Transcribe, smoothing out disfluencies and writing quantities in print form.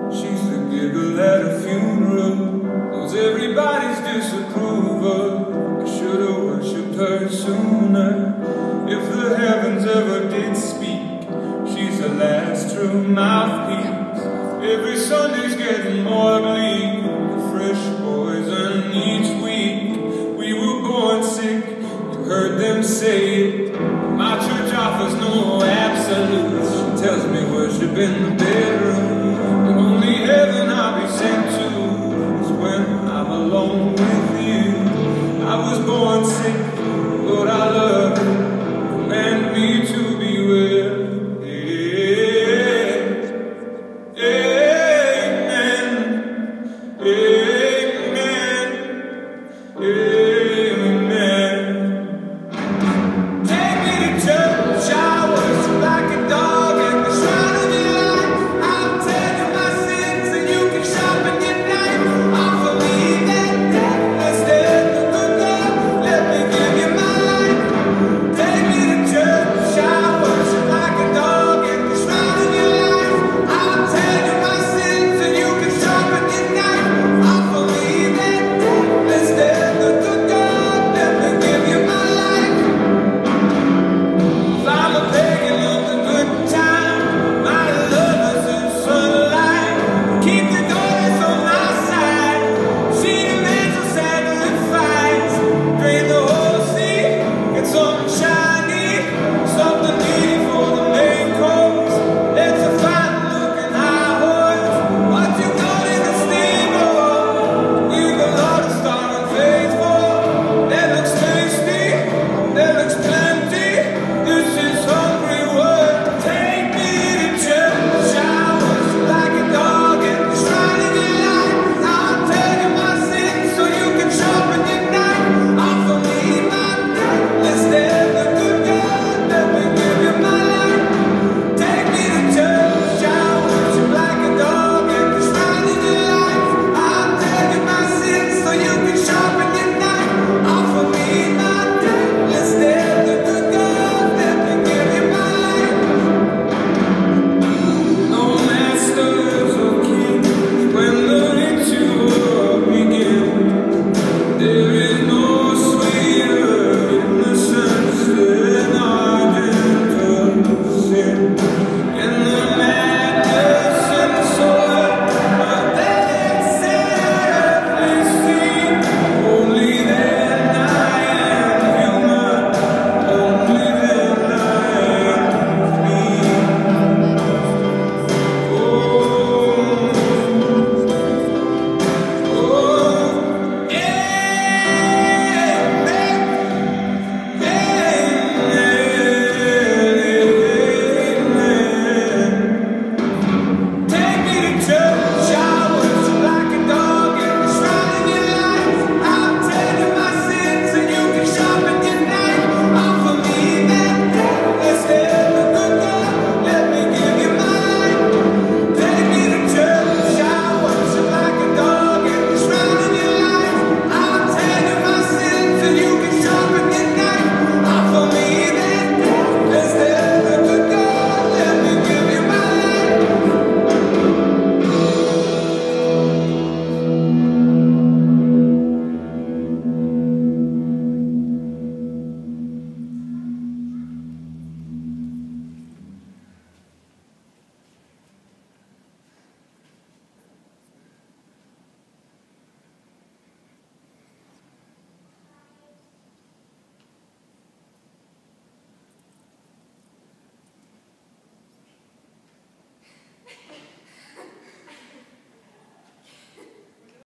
She's the giggle at a funeral, knows everybody's disapproval. I should've worshipped her sooner. If the heavens ever did speak, she's the last true mouthpiece. Every Sunday's getting more bleak, the fresh poison each week. We were born sick, you heard them say it. My church offers no absolutes. She tells me worship in the bedroom. The only heaven I'll be sent to is when I'm alone with you. I was born sick,